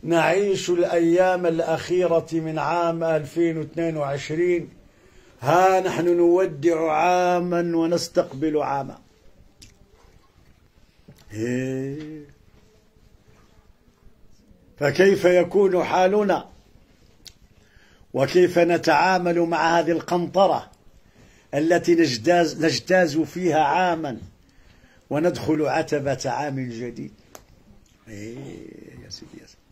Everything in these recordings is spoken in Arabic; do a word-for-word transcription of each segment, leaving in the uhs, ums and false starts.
نعيش الأيام الأخيرة من عام ألفين واثنين وعشرين. ها نحن نودع عاما ونستقبل عاما. فكيف يكون حالنا وكيف نتعامل مع هذه القنطرة التي نجتاز, نجتاز فيها عاما وندخل عتبة عام جديد؟ إيه يا سيدي يا سيدي.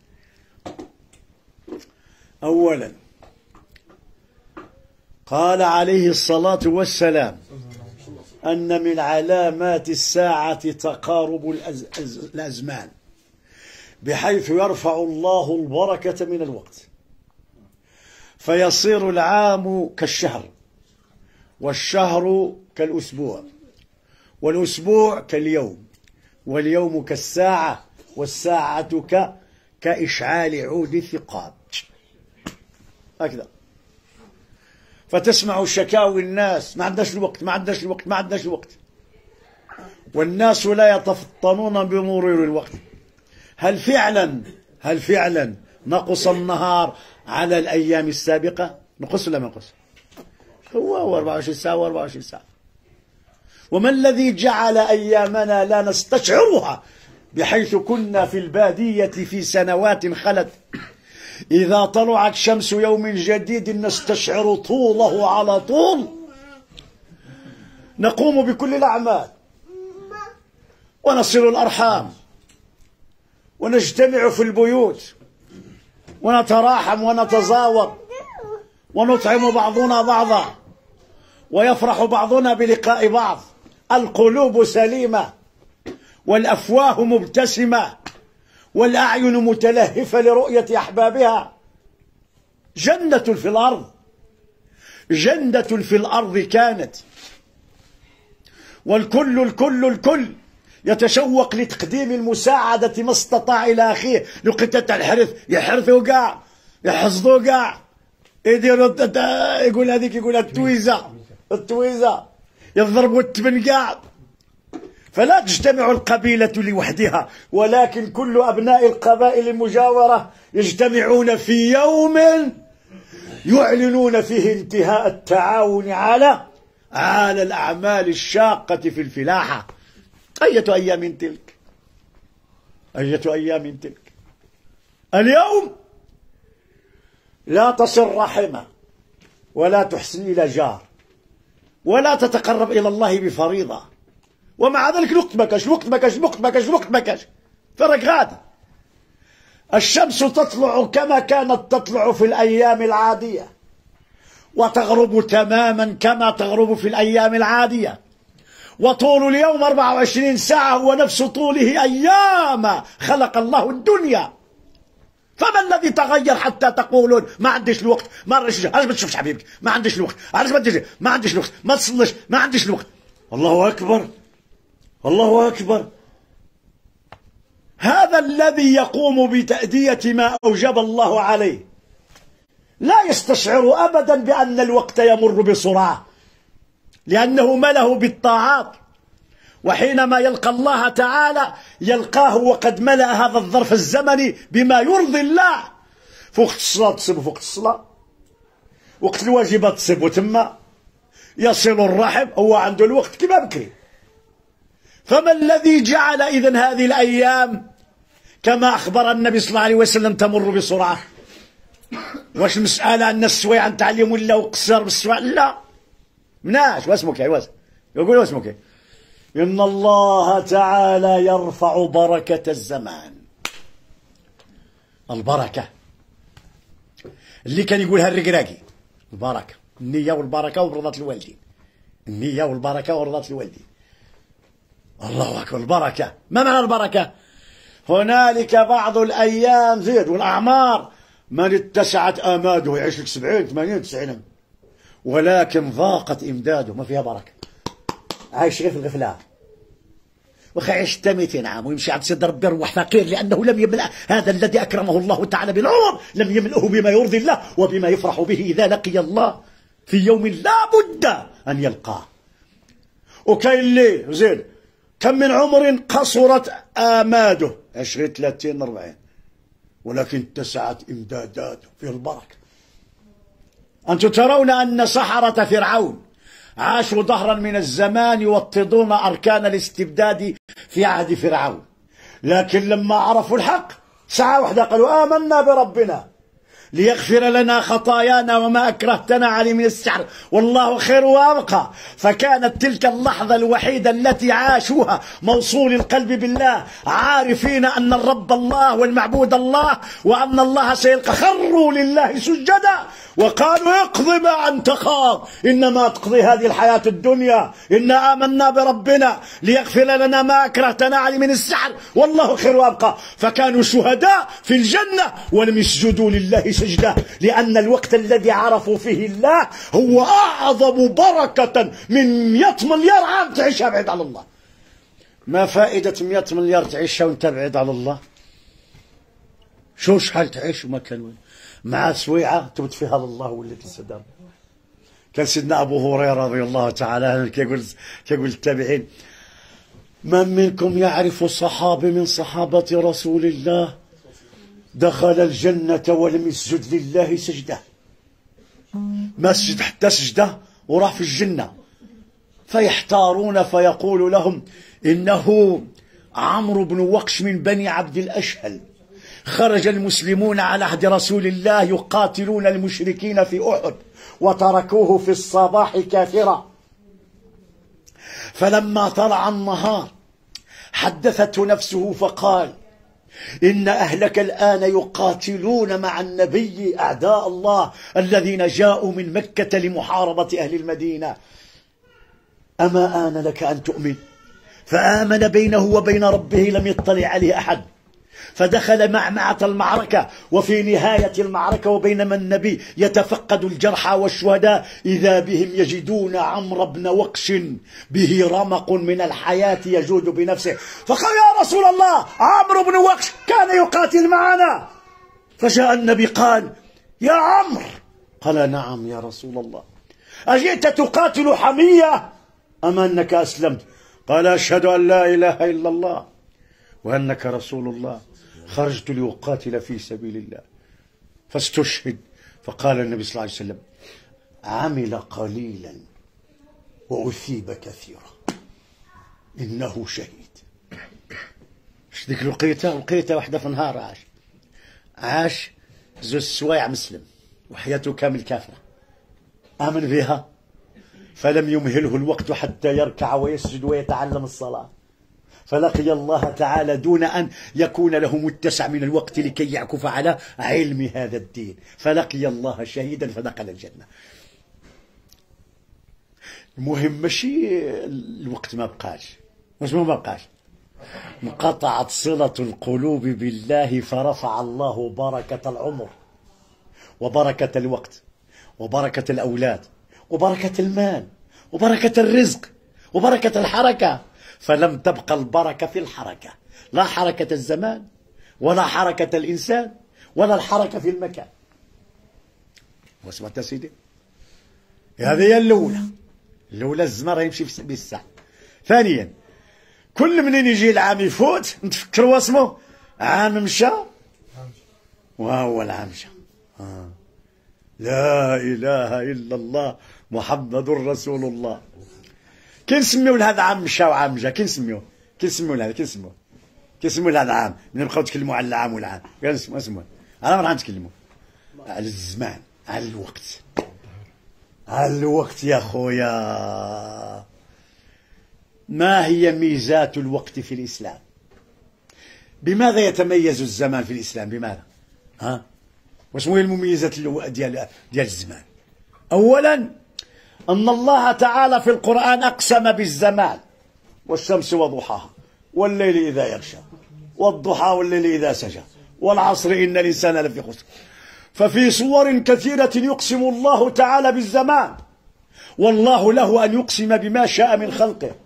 أولا قال عليه الصلاة والسلام أن من علامات الساعة تقارب الأزمان، بحيث يرفع الله البركة من الوقت، فيصير العام كالشهر، والشهر كالأسبوع، والأسبوع كاليوم، واليوم كالساعة، والساعة ك... كإشعال عود الثقاب. هكذا. فتسمع شكاوي الناس: ما عندناش الوقت، ما عندناش الوقت، ما عندناش الوقت. والناس لا يتفطنون بمرور الوقت. هل فعلا هل فعلا نقص النهار على الأيام السابقة؟ نقص ولا ما نقص؟ هو أربعة وعشرين ساعة وأربعة وعشرين ساعة. وما الذي جعل أيامنا لا نستشعرها، بحيث كنا في البادية في سنوات خلت إذا طلعت شمس يوم جديد نستشعر طوله على طول، نقوم بكل الأعمال ونصل الأرحام ونجتمع في البيوت ونتراحم ونتزاور ونطعم بعضنا بعضا ويفرح بعضنا بلقاء بعض. القلوب سليمة والأفواه مبتسمة والأعين متلهفة لرؤية أحبابها. جنة في الأرض، جنة في الأرض كانت، والكل الكل الكل يتشوق لتقديم المساعدة ما استطاع إلى أخيه. لقطة الحرث يحرثوا كاع، يحصدوا كاع، يديروا يقول هذيك يقول التويزة التويزة، يضربوا التبن كاع. فلا تجتمع القبيلة لوحدها، ولكن كل أبناء القبائل المجاورة يجتمعون في يوم يعلنون فيه انتهاء التعاون على على الأعمال الشاقة في الفلاحة. أية أيام تلك، أية أيام تلك. اليوم لا تصل رحمة ولا تحسن إلى جار ولا تتقرب إلى الله بفريضة، ومع ذلك الوقت ما كاش، الوقت ما كاش، الوقت ما كاش، الوقت ما كاش. فرق غادي. الشمس تطلع كما كانت تطلع في الأيام العادية، وتغرب تماما كما تغرب في الأيام العادية، وطول اليوم أربعة وعشرين ساعة هو نفس طوله أيام خلق الله الدنيا. فما الذي تغير حتى تقولون ما عنديش الوقت، ما علاش ما تشوفش حبيبك، ما عنديش الوقت، علاش ما تجي، ما عنديش الوقت، ما تصلش، ما عنديش الوقت. الله أكبر، الله أكبر. هذا الذي يقوم بتأدية ما أوجب الله عليه لا يستشعر أبدا بأن الوقت يمر بسرعة، لأنه مله بالطاعات. وحينما يلقى الله تعالى يلقاه وقد ملأ هذا الظرف الزمني بما يرضي الله. فوقت الصلاة تصب فوقت الصلاة، وقت الواجبات تصب وتما، يصل الرحم، هو عنده الوقت كما بكري. فما الذي جعل إذن هذه الأيام كما أخبر النبي صلى الله عليه وسلم تمر بسرعة؟ واش المسألة أن السويعة نتعلم ولا وقصر بالسويعة؟ لا، مناش. واسمك يا واس يقول واسمك. إن الله تعالى يرفع بركة الزمان. البركة اللي كان يقولها الرقراقي، البركة، النية والبركة ورضات الوالدين، النية والبركة ورضات الوالدين. الله أكبر. البركة، ما معنى البركة؟ هنالك بعض الأيام زيد والأعمار من اتسعت آماده يعيش لك سبعين ثمانين تسعين، ولكن ضاقت إمداده، ما فيها بركة، عايش غير في الغفلة. وخا عيش مئتين عام ويمشي عند سيد ربي يروح فقير، لأنه لم يملأ هذا الذي أكرمه الله تعالى بالعمر، لم يملأه بما يرضي الله وبما يفرح به إذا لقي الله في يوم لا بد أن يلقاه. وكاين اللي زين كم من عمر قصرت آماده، عشرين ثلاثين أربعين، ولكن اتسعت إمداداته في البركة. أنتم ترون أن سحرة فرعون عاشوا دهرا من الزمان يوطدون أركان الاستبداد في عهد فرعون، لكن لما عرفوا الحق ساعة واحدة قالوا آمنا بربنا ليغفر لنا خطايانا وما أكرهتنا عليه من السحر والله خير وأبقى. فكانت تلك اللحظة الوحيدة التي عاشوها موصول القلب بالله، عارفين أن الرب الله والمعبود الله وأن الله سيلقى. خروا لله سجدا وقالوا اقض ما أنت قاض، إنما تقضي هذه الحياة الدنيا، إنا آمنا بربنا ليغفر لنا ما أكرهتنا عليه من السحر والله خير وأبقى. فكانوا شهداء في الجنة ولم يسجدوا لله سجدة، لأن الوقت الذي عرفوا فيه الله هو أعظم بركة من مئة مليار عام تعيشها بعيد على الله. ما فائدة مئة مليار تعيشها وانت بعيد على الله؟ شو شحال تعيش وما كان وين؟ مع سويعة تبت فيها لله ولات السدام. كان سيدنا أبو هريرة رضي الله تعالى عنه كيقول كيقول التابعين: من منكم يعرف صحابي من صحابة رسول الله دخل الجنة ولم يسجد لله سجدة، ما سجد حتى سجدة وراح في الجنة. فيحتارون فيقول لهم: إنه عمرو بن وقش من بني عبد الأشهل، خرج المسلمون على عهد رسول الله يقاتلون المشركين في أحد وتركوه في الصباح كافرا، فلما طلع النهار حدثته نفسه فقال: إن أهلك الآن يقاتلون مع النبي أعداء الله الذين جاءوا من مكة لمحاربة أهل المدينة، أما آن لك أن تؤمن؟ فآمن بينه وبين ربه لم يطلع عليه أحد، فدخل معمعة المعركة. وفي نهاية المعركة وبينما النبي يتفقد الجرحى والشهداء إذا بهم يجدون عمرو بن وقش به رمق من الحياة يجود بنفسه، فقال: يا رسول الله عمرو بن وقش كان يقاتل معنا. فجاء النبي قال: يا عمرو. قال: نعم يا رسول الله. أجئت تقاتل حمية أم أنك أسلمت؟ قال: أشهد أن لا إله إلا الله وأنك رسول الله، خرجت لأقاتل في سبيل الله. فاستشهد. فقال النبي صلى الله عليه وسلم: عمل قليلا وأثيب كثيرا، إنه شهيد. اش ديك الوقيته؟ وقيته واحدة في نهار عاش عاش زوج سوايع مسلم وحياته كامل كافرة، آمن بها فلم يمهله الوقت حتى يركع ويسجد ويتعلم الصلاة، فلقي الله تعالى دون أن يكون له متسع من الوقت لكي يعكف على علم هذا الدين، فلقي الله شهيدا فدخل الجنة. المهم ماشي الوقت ما بقاش، واش ما بقاش؟ انقطعت صلة القلوب بالله فرفع الله بركة العمر وبركة الوقت وبركة الأولاد وبركة المال وبركة الرزق وبركة الحركة، فلم تبقى البركة في الحركة، لا حركة الزمان ولا حركة الإنسان ولا الحركة في المكان. واسمعت يا سيدي؟ هذه هي الأولى. الأولى الزمان يمشي بالساعة. ثانيا، كل منين يجي العام يفوت نتفكر واسمه عام مشى وهو العام مشى. آه. لا إله إلا الله محمد رسول الله. كي نسميو لهذا عام مشى وعام جا، كي نسميوه كي نسميو لهذا كي نسميوه كي نسميو لهذا عام، من نبقاو نتكلموا على العام والعام، قال نسموه نسموه على ما نتكلموا على الزمان، على الوقت، على الوقت يا خويا. ما هي ميزات الوقت في الإسلام؟ بماذا يتميز الزمان في الإسلام؟ بماذا؟ ها؟ واش هي المميزات ديال ديال الزمان؟ أولا أن الله تعالى في القرآن أقسم بالزمان: والشمس وضحاها والليل إذا يغشى والضحى والليل إذا سجى والعصر إن الإنسان لفي خسر. ففي صور كثيرة يقسم الله تعالى بالزمان، والله له أن يقسم بما شاء من خلقه،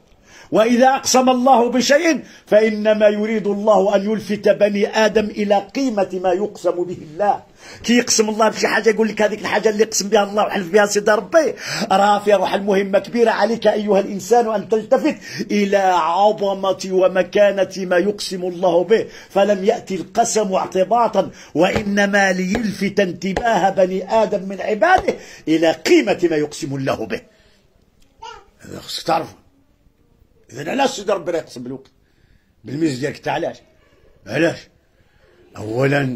وإذا أقسم الله بشيء فإنما يريد الله أن يلفت بني آدم إلى قيمة ما يقسم به الله. كي يقسم الله بشي حاجة يقول لك هذيك الحاجة اللي يقسم بها الله وحلف بها سيدي ربي راه فيها روح المهمة كبيرة. عليك أيها الإنسان أن تلتفت إلى عظمة ومكانة ما يقسم الله به، فلم يأتي القسم اعتباطا وإنما ليلفت انتباه بني آدم من عباده إلى قيمة ما يقسم الله به. هذا خصك تعرفه. إذا علاش سيدي ربي يقسم بالوقت بالميز ديالك تاع علاش؟ علاش؟ أولا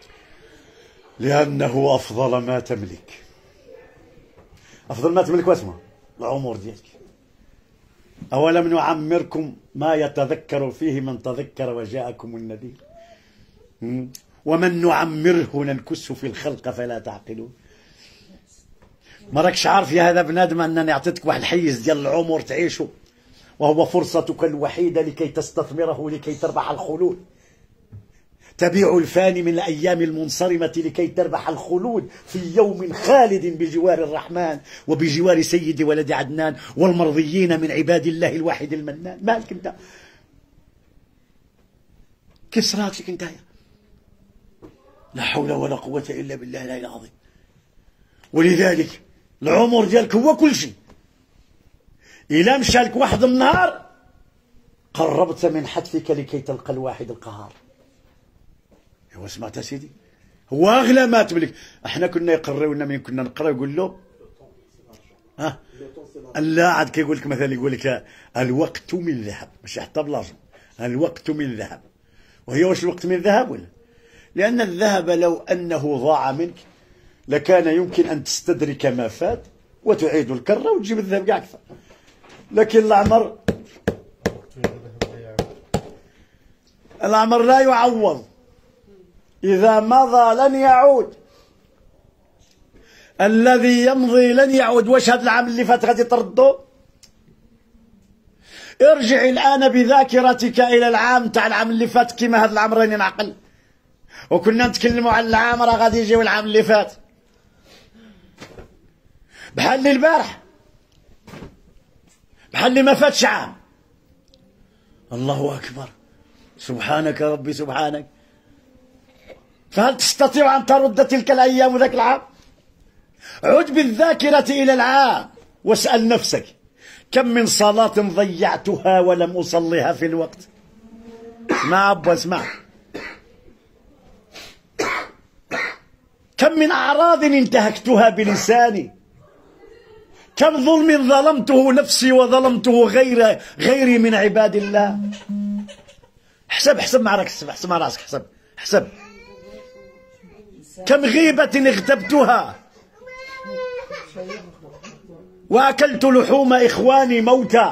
لأنه أفضل ما تملك. أفضل ما تملك واسمه العمر ديالك. أولم نعمركم ما يتذكر فيه من تذكر وجاءكم النذير، ومن نعمره ننكسه في الخلق فلا تعقلون. ما راكش عارف يا هذا بنادم أنني أعطيتك واحد الحيز ديال العمر تعيشه، وهو فرصتك الوحيدة لكي تستثمره لكي تربح الخلود. تبيع الفاني من الأيام المنصرمة لكي تربح الخلود في يوم خالد بجوار الرحمن وبجوار سيد ولد عدنان والمرضيين من عباد الله الواحد المنان. مالك انت؟ كيف صرات لك انت؟ لا حول ولا قوة إلا بالله العلي العظيم. ولذلك العمر ديالك هو كل شيء. إلا مشالك واحد النهار قربت من حتفك لكي تلقى الواحد القهار. هو سمعت سيدي؟ هو أغلى ما تملك. احنا كنا يقررونا من كنا نقرا يقول له ها لا عاد كيقول لك مثلا يقول لك الوقت من ذهب، مش حتى بلاصه الوقت من ذهب. وهي واش الوقت من ذهب ولا؟ لأن الذهب لو أنه ضاع منك لكان يمكن أن تستدرك ما فات وتعيد الكرة وتجيب الذهب كاع أكثر. لكن العمر العمر لا يعوض، إذا مضى لن يعود. الذي يمضي لن يعود. واش هذا العام اللي فات غادي تردو؟ ارجع الآن بذاكرتك إلى العام تاع العام اللي فات كيما هذا العام راني نعقل، وكنا نتكلموا على العام راه غادي يجيو العام اللي فات بحال اللي البارح، بحال اللي ما فاتش عام. الله أكبر، سبحانك ربي سبحانك. فهل تستطيع أن ترد تلك الأيام وذاك العام؟ عد بالذاكرة إلى العام واسأل نفسك كم من صلاة ضيعتها ولم أصلها في الوقت. اسمع أبو اسمع. كم من أعراض انتهكتها بلساني، كم ظلم ظلمته نفسي وظلمته غير غيري من عباد الله. حسب حسب مع راسك، حسب مع راسك، حسب حسب. كم غيبة اغتبتها، وأكلت لحوم إخواني موتى.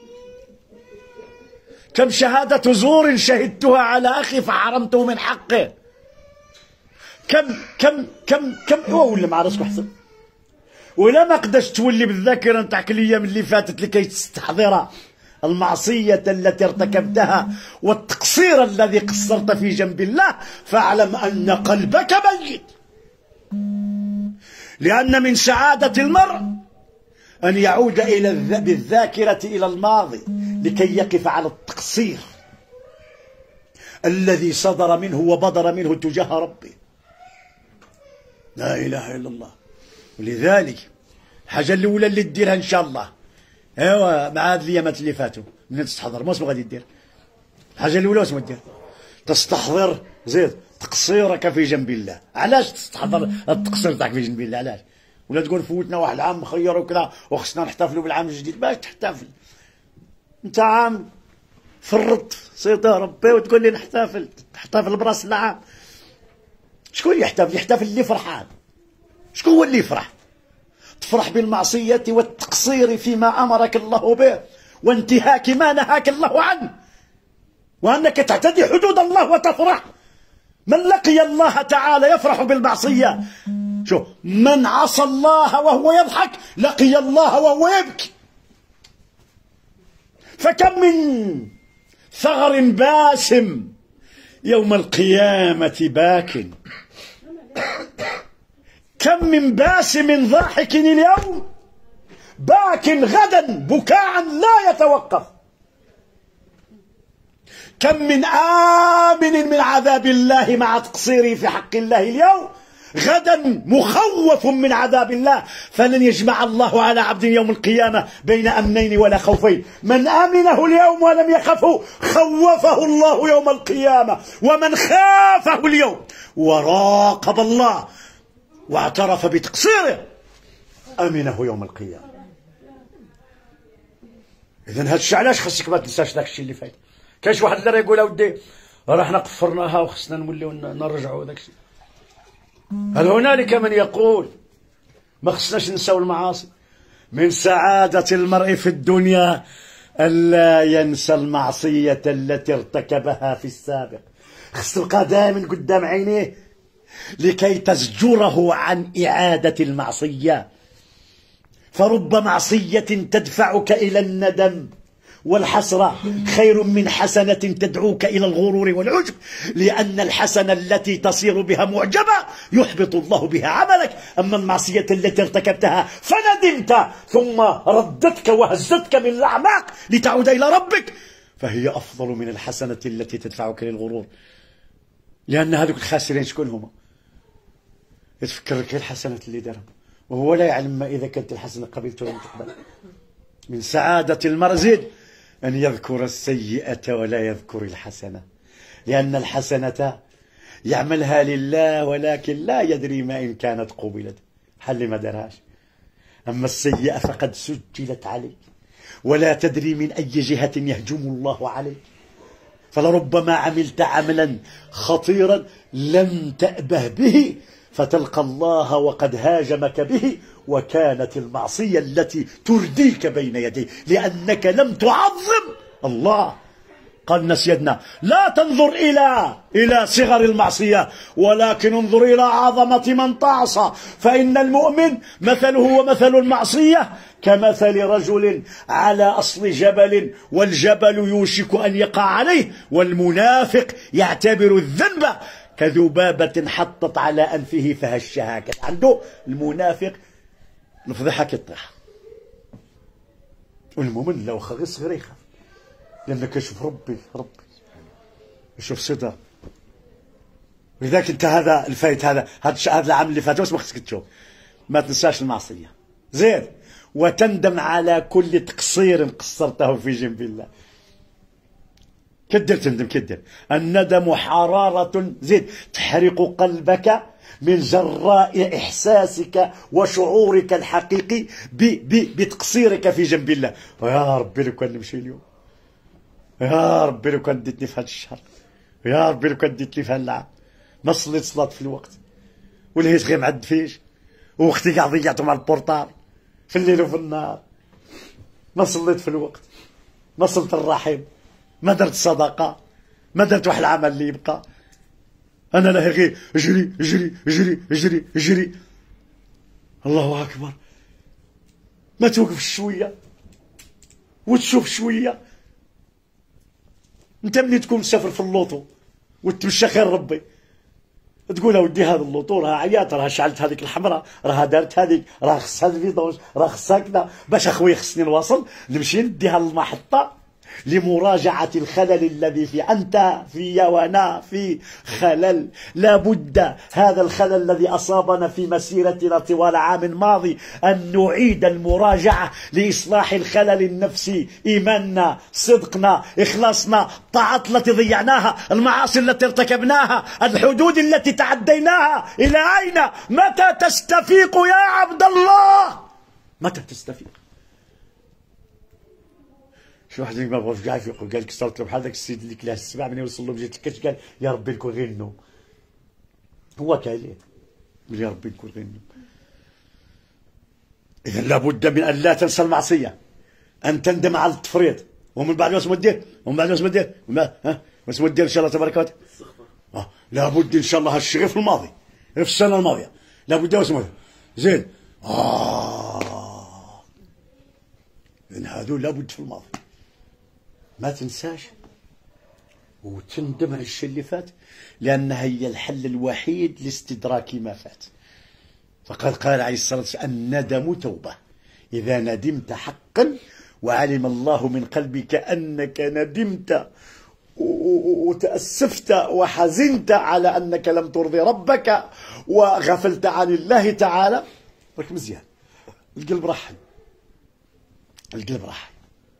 كم شهادة زور شهدتها على أخي فحرمته من حقه. كم كم كم كم ولا مع راسك حسب. ولا ما قدرش تولي بالذاكرة نتاعك الأيام اللي فاتت لكي تستحضر المعصية التي ارتكبتها والتقصير الذي قصرت في جنب الله، فاعلم أن قلبك ميت. لأن من سعادة المرء أن يعود إلى بالذاكرة إلى الماضي لكي يقف على التقصير الذي صدر منه وبدر منه تجاه ربه. لا إله إلا الله. ولذلك الحاجة الأولى اللي تديرها إن شاء الله، ايوا مع هاد الايامات اللي فاتوا من تستحضر، ما اسمو غادي دير. الحاجة الأولى واسمو دير؟ تستحضر زيد تقصيرك في جنب الله. علاش تستحضر التقصير تاعك في جنب الله؟ علاش؟ ولا تقول فوتنا واحد العام مخير وكذا وخصنا نحتفلوا بالعام الجديد. باش تحتفل انت عام فرط سيدي ربي وتقول لي نحتفل؟ تحتفل براس العام. شكون يحتفل؟ يحتفل اللي فرحان. شكون هو اللي يفرح؟ تفرح بالمعصية والتقصير فيما أمرك الله به وانتهاك ما نهاك الله عنه، وأنك تعتدي حدود الله وتفرح. من لقي الله تعالى يفرح بالمعصية. شو من عصى الله وهو يضحك لقي الله وهو يبكي. فكم من ثغر باسم يوم القيامة باك، كم من باسم ضاحك اليوم باك غدا بكاء لا يتوقف. كم من آمن من عذاب الله مع تقصيره في حق الله اليوم، غدا مخوف من عذاب الله. فلن يجمع الله على عبد يوم القيامة بين أمنين ولا خوفين. من آمنه اليوم ولم يخفه خوفه الله يوم القيامة، ومن خافه اليوم وراقب الله واعترف بتقصيره أمنه يوم القيامة. إذن هادشي علاش خاصك ما تنساش داك الشيء اللي فات. كاينش واحد اللي يقول اودي راه حنا قفرناها وخصنا نوليو نرجعوا داك الشيء. هل هنالك من يقول ما خصناش نساو المعاصي؟ من سعادة المرء في الدنيا ألا ينسى المعصية التي ارتكبها في السابق. خص تلقى دائما قدام عينيه لكي تزجره عن إعادة المعصية. فرب معصية تدفعك إلى الندم والحسرة خير من حسنة تدعوك إلى الغرور والعجب، لأن الحسنة التي تصير بها معجبة يحبط الله بها عملك. أما المعصية التي ارتكبتها فندمت ثم ردتك وهزتك من الأعماق لتعود إلى ربك فهي أفضل من الحسنة التي تدفعك للغرور. لأن هذوك الخاسرين شكون هما؟ يتفكرك الحسنة اللي دارها وهو لا يعلم ما إذا كانت الحسنة قبلت ولا تقبل. من سعادة المرء زيد أن يذكر السيئة ولا يذكر الحسنة، لأن الحسنة يعملها لله ولكن لا يدري ما إن كانت قبلت حل ما درهاش. أما السيئة فقد سجلت عليك ولا تدري من أي جهة يهجم الله عليك. فلربما عملت عملا خطيرا لم تأبه به فتلقى الله وقد هاجمك به، وكانت المعصية التي ترديك بين يديه لأنك لم تعظم الله. قال سيدنا لا تنظر إلى إلى صغر المعصية ولكن انظر إلى عظمة من تعصى، فإن المؤمن مثله ومثل المعصية كمثل رجل على أصل جبل والجبل يوشك أن يقع عليه، والمنافق يعتبر الذنب كذبابة حطت على أنفه فهشها. كان عنده المنافق الفضيحة كطيح، والمؤمن لو خغي صغير يخاف لأنك يشوف ربي ربي يشوف صدر. ولذلك انت هذا الفايت هذا هذا العام اللي فات واش ما خصك تشوف؟ ما تنساش المعصية زيد وتندم على كل تقصير قصرته في جنب الله. كدر تندم كدر. الندم حرارة زيد تحرق قلبك من جراء إحساسك وشعورك الحقيقي بتقصيرك في جنب الله. ويا ربي لو كان نمشي اليوم، يا ربي لو كان ديتني في هذا الشهر، يا ربي لو كان ديتني في هذا العام. ما صليت صلاة في الوقت ولهيت غير معد فيش ووقتي كاع ضيعته مع البورطال في الليل وفي النهار. ما صليت في الوقت، ما صلت الرحم، ما درت صدقة، ما درت واحد العمل اللي يبقى. أنا لا غير اجري اجري اجري اجري اجري. الله أكبر. ما توقف شوية وتشوف شوية. أنت ملي تكون مسافر في اللوطو وتمشى خير ربي تقول اودي هذا اللوطو راه عيات، راه شعلت هذيك الحمراء، راه دارت هذيك، راه خصها الفيدوج، راه خصها كذا. باش اخويا خصني نواصل نمشي نديها للمحطة لمراجعة الخلل الذي في أنت في وأنا في خلل. لا بد هذا الخلل الذي أصابنا في مسيرتنا طوال عام ماضي أن نعيد المراجعة لإصلاح الخلل النفسي. إيماننا، صدقنا، إخلاصنا، الطاعات التي ضيعناها، المعاصي التي ارتكبناها، الحدود التي تعديناها. إلى أين؟ متى تستفيق يا عبد الله؟ متى تستفيق؟ شي واحد ما بغاش كاع يفيقوا، قال لك صرت بحال داك السيد اللي كلاه السبع ملي وصل له جات الكاش قال يا ربي نكون غير النوم. هو كاين يا ربي نكون غير النوم. اذا لابد من ان لا تنسى المعصيه، ان تندم على التفريط، ومن بعد واش دير؟ ومن بعد واش دير؟ ها واش دير ان شاء الله تبارك وتعالى؟ اه لابد ان شاء الله هالشيء غير في الماضي، غير في السنه الماضيه، لابد واش زين. اه اذا هذو لابد في الماضي. ما تنساش وتندم على الشيء اللي فات، لأنها هي الحل الوحيد لاستدراك ما فات. فقد قال عليه الصلاة والسلام الندم توبة. إذا ندمت حقا وعلم الله من قلبك أنك ندمت وتأسفت وحزنت على أنك لم ترضي ربك وغفلت عن الله تعالى، راك مزيان، القلب رحل، القلب رحل.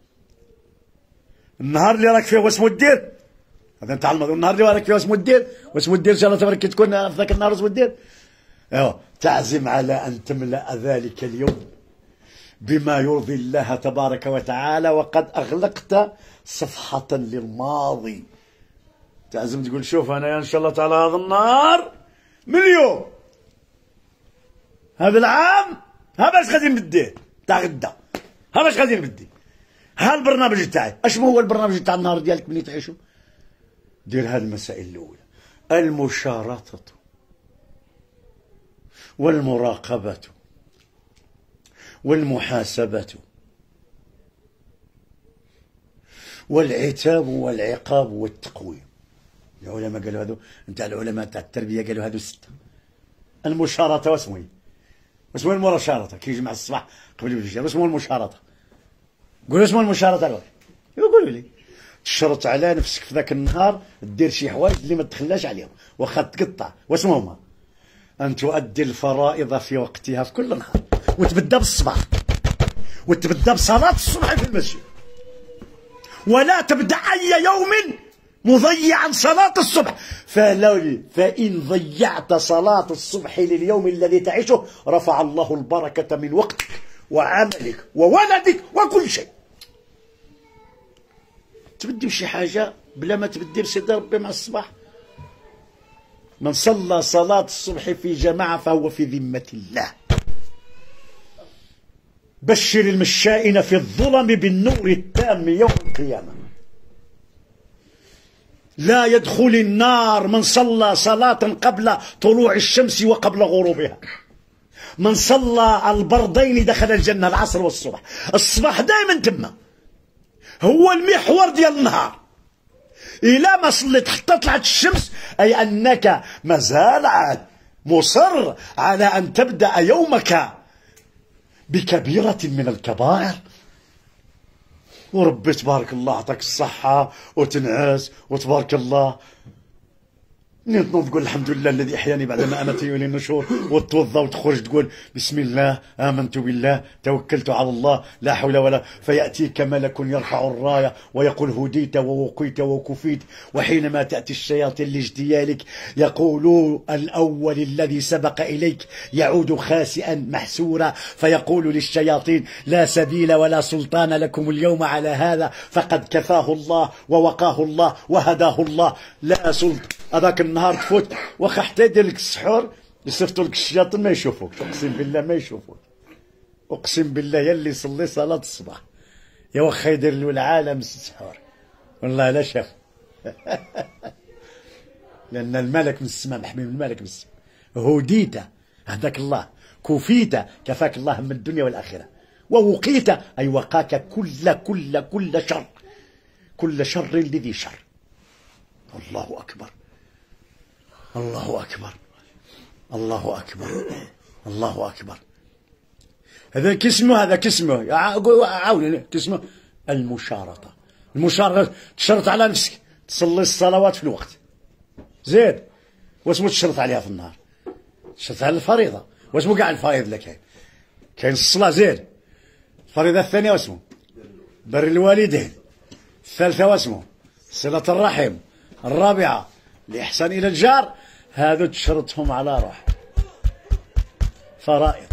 النهار اللي راك فيه واسمو الدير، هذا نتاع الماضي، النهار اللي راك فيه واسمو الدير، واسمو الدير ان شاء الله تبارك تكون في ذاك النهار واسمو الدير. ايوا تعزم على ان تملأ ذلك اليوم بما يرضي الله تبارك وتعالى، وقد اغلقت صفحة للماضي. تعزم تقول شوف انا ان شاء الله تعالى هذا النهار من اليوم هذا العام ها باش غادي نبديه تاع غدا، ها باش غادي نبدي، ها البرنامج تاعي. اشنو هو البرنامج تاع النهار ديالك ملي تعيشو؟ دير هاد المسائل الاولى: المشارطة والمراقبة والمحاسبة والعتاب والعقاب والتقويم. العلماء قالوا هذو نتاع العلماء تاع التربية قالوا هذو ستة. المشارطة واسمو هي؟ واسمو المشارطة كي يجمع الصباح قبل الفجر، واسمو المشارطة؟ قولوا اسمو المشارطة الأول، قولوا لي. تشرط على نفسك في ذاك النهار دير شي حوايج اللي ما تخلاش عليهم واخا تقطع، واسمو هما؟ أن تؤدي الفرائض في وقتها في كل نهار، وتبدا بالصباح، وتبدا بصلاة الصبح في المسجد، ولا تبدأ أي يوم مضيعا صلاة الصبح. فلو فإن ضيعت صلاة الصبح لليوم الذي تعيشه رفع الله البركة من وقتك وعملك وولدك وكل شيء. تبدي بشي حاجة بلا ما تبدي بسيدي ربي مع الصباح. من صلى صلاة الصبح في جماعة فهو في ذمة الله. بشر المشائين في الظلم بالنور التام يوم القيامة. لا يدخل النار من صلى صلاة قبل طلوع الشمس وقبل غروبها. من صلى البردين دخل الجنة، العصر والصبح. الصباح دائما تما هو المحور ديال النهار. إلا ما صليت حتى طلعت الشمس أي أنك مازال عاد مصر على أن تبدأ يومك بكبيرة من الكبائر. وربي تبارك الله عطاك الصحة وتنعس وتبارك الله، منين تنوض تقول الحمد لله الذي احياني بعدما اماتني الى النشور، وتوضا وتخرج تقول بسم الله امنت بالله توكلت على الله لا حول ولا، فياتيك ملك يرفع الرايه ويقول هديت ووقيت وكفيت. وحينما تاتي الشياطين لاجتيالك يقول الاول الذي سبق اليك يعود خاسئا محسورا، فيقول للشياطين لا سبيل ولا سلطان لكم اليوم على هذا، فقد كفاه الله ووقاه الله وهداه الله. لا سلطان. هذاك النهار تفوت واخا حتى يدير لك السحور يصيفطوا لك الشياطين ما يشوفوك، اقسم بالله ما يشوفوك، اقسم بالله يلي يصلي صلاه الصباح يا واخا يدير له العالم السحور والله لا شاف. لان الملك من السماء محمي من الملك من السماء. هديت هداك الله، كفيت كفاك الله من الدنيا والاخره، ووقيت اي وقاك كل كل كل شر، كل شر لذي شر. الله اكبر الله أكبر الله أكبر الله أكبر. هذا كسمه هذا كسمه عاوني كسمه المشارطة. المشارطة تشرط على نفسك تصلي الصلوات في الوقت، زين واسمو تشرط عليها في النهار، تشرط على الفريضة، واسمو كاع الفريض اللي كاين، كاين الصلاة زين. الفريضة الثانية واسمو بر الوالدين، الثالثة واسمو صلة الرحم، الرابعة الإحسان إلى الجار. هذا تشرطهم على روح فرائض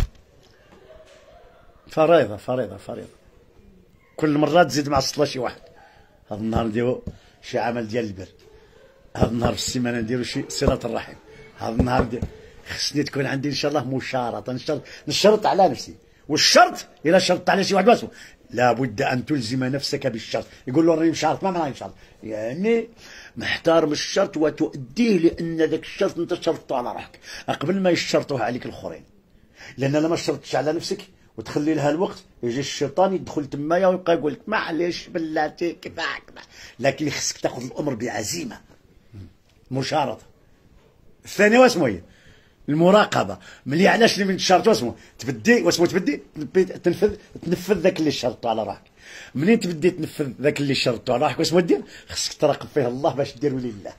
فريضة فريضة فريضة. كل مرة تزيد مع الصلاة شي واحد. هذا النهار نديرو شي عمل ديال البر، هذا النهار في السيمانة نديرو شي صلة الرحم، هذا النهار دي خصني تكون عندي إن شاء الله مشارطة. نشرط نشرط على نفسي، والشرط إلا شرطت على شي واحد واسمه لابد أن تلزم نفسك بالشرط. يقول له راني مشارط، ما معنى مشارط؟ يعني محترم الشرط وتؤديه، لأن ذاك الشرط أنت شرطته على روحك قبل ما يشرطوه عليك الآخرين. لأن لما شرطتش على نفسك وتخلي لها الوقت يجي الشيطان يدخل تمايا ويبقى يقول لك معليش بلاتي كذا كذا، لكن خصك تاخذ الأمر بعزيمة. مشارطة. الثانية واسمو هي المراقبه ملي علاش اللي من الشرط واسمو تبدي واسمو تبدي تنفذ تنفذ ذاك اللي شرطو على روحك. منين تبدي تنفذ ذاك اللي شرطو على روحك واسمو دير خصك تراقب فيه الله باش ديرو لله.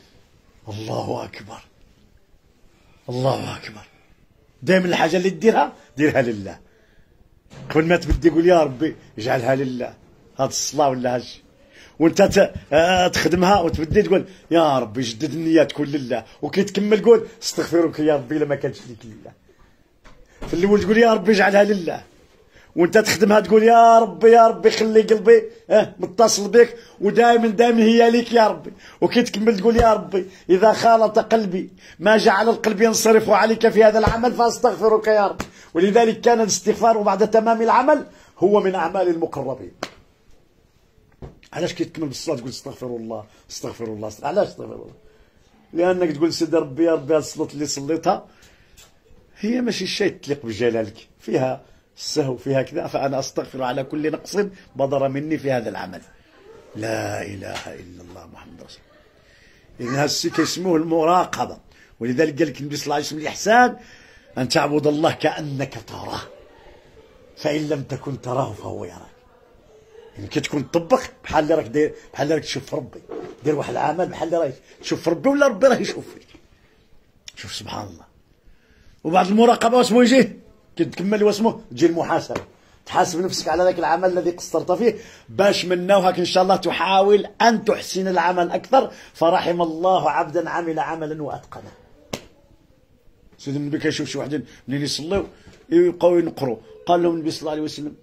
الله اكبر الله اكبر. دائما الحاجه اللي ديرها ديرها لله. قبل ما تبدي قول يا ربي اجعلها لله هاد الصلاه ولا هادشي، وانت تخدمها وتبدي تقول يا ربي جدد النية تكون لله، وكي تكمل قول استغفرك يا ربي لما كانش ليك لله. في الاول تقول يا ربي اجعلها لله، وانت تخدمها تقول يا ربي يا ربي خلي قلبي اه متصل بك ودائما دائما هي ليك يا ربي. وكي تكمل تقول يا ربي اذا خالط قلبي ما جعل القلب ينصرف عليك في هذا العمل فاستغفرك يا رب. ولذلك كان الاستغفار بعد تمام العمل هو من اعمال المقربين. علاش كي تكمل بالصلاه تقول استغفر الله استغفر الله استغفر. علاش استغفر الله؟ لانك تقول سيدي ربي يا ربي هذه الصلاه اللي صليتها هي ماشي شيء تليق بجلالك، فيها السهو فيها كذا، فانا استغفر على كل نقص بدر مني في هذا العمل. لا اله الا الله محمد رسول الله. اذا هذا الشيء كيسموه المراقبه. ولذلك قال لك النبي صلى الله عليه وسلم الاحسان ان تعبد الله كانك تراه فان لم تكن تراه فهو يراك. يعني كي تكون طبخ بحال اللي راك داير بحال اللي راك تشوف ربي، دير واحد العمل بحال اللي راك تشوف ربي ولا ربي راه يشوف فيك. شوف سبحان الله. وبعد المراقبه واسمو يجي كي تكمل واسمو تجي المحاسبه، تحاسب نفسك على ذاك العمل الذي قصرت فيه باش منا وهاك ان شاء الله تحاول ان تحسن العمل اكثر. فرحم الله عبدا عمل عملا واتقنه. سيدنا النبي كيشوف شي وحدين منين يصليو يبقاو ينقروا، قال لهم النبي صلى الله عليه وسلم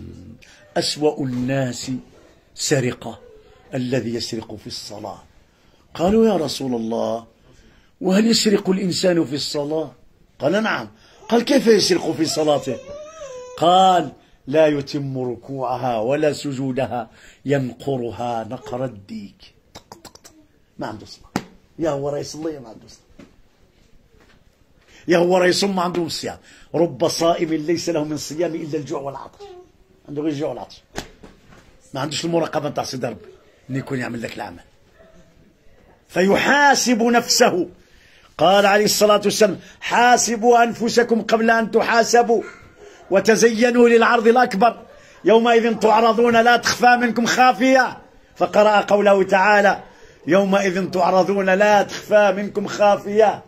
أسوأ الناس سرقة الذي يسرق في الصلاة. قالوا يا رسول الله وهل يسرق الإنسان في الصلاة؟ قال نعم. قال كيف يسرق في صلاته؟ قال لا يتم ركوعها ولا سجودها ينقرها نقر الديك. طق طق طق. ما عنده صلاة. يا هو راه يصلي ما عنده صلاة، يا هو راه يصوم ما عنده صيام. رب صائم ليس له من صيام إلا الجوع والعطش، عنده غير الجوع والعطش، ما عندوش المراقبه نتاع سيدي ربي ان يكون يعمل ذاك العمل. فيحاسب نفسه. قال عليه الصلاه والسلام حاسبوا انفسكم قبل ان تحاسبوا وتزينوا للعرض الاكبر يومئذ تعرضون لا تخفى منكم خافيه. فقرأ قوله تعالى يومئذ تعرضون لا تخفى منكم خافيه.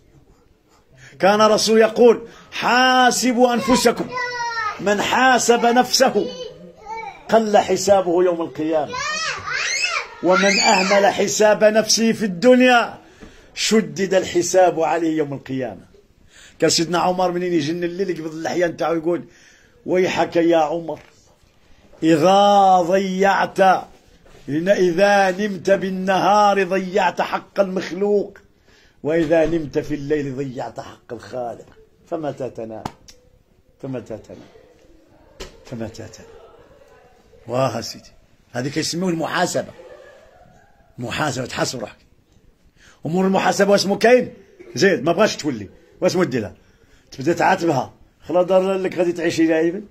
كان رسول يقول حاسبوا انفسكم، من حاسب نفسه قل حسابه يوم القيامة، ومن أهمل حساب نفسه في الدنيا شدد الحساب عليه يوم القيامة. كان سيدنا عمر منين يجن الليل يقبض اللحية نتاعو يقول ويحك يا عمر إذا ضيعت إذا نمت بالنهار ضيعت حق المخلوق وإذا نمت في الليل ضيعت حق الخالق. فمتى تنام فمتى تنام فمتى تنام. واه سيدي هذه كيسموه المحاسبة. محاسبة تحاسب روحك. أمور المحاسبة واسمو كاين زيد ما بغاش تولي واسمو ديرها تبدا تعاتبها خلاص دار لك غادي تعيشي دائما،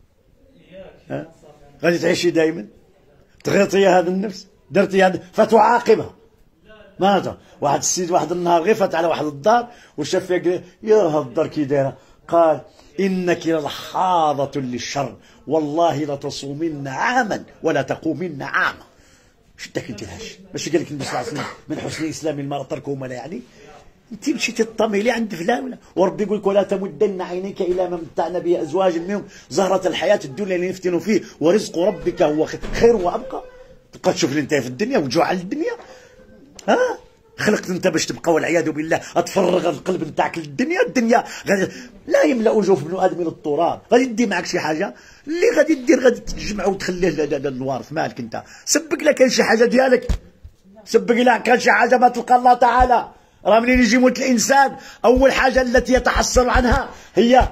ها غادي تعيشي دائما تغيطي هذا النفس درتي هذا فتعاقبها. ماذا واحد السيد واحد النهار غير فات على واحد الدار وشاف فيها قال يا هاد الدار كي دايره، قال إنك للحاضة للشر والله لتصومن عاما ولا تقومن عاما. شدك انت الهش ماشي قال لك النبي صلى الله عليه وسلم من حسن اسلام المرء تركه ما لا يعني. انت مشيتي تطمئلي عند فلان ولا وربي يقول لك ولا تمدن عينيك الى ما متعنا به ازواج منهم زهرة الحياة الدنيا لنفتنوا فيه ورزق ربك هو خير وابقى. تبقى تشوف اللي انت في الدنيا وجوع على الدنيا. ها خلقت انت باش تبقى والعياذ بالله تفرغ القلب نتاعك للدنيا. الدنيا غادي لا يملا جوف بنو ادم الى التراب. غادي دي معك شي حاجه اللي غادي دير غادي تجمع وتخليه للوارث. مالك انت سبق لك كاين شي حاجه ديالك، سبق لك كان شي حاجه ما تلقى الله تعالى. راه منين يجي يموت الانسان اول حاجه التي يتحصل عنها هي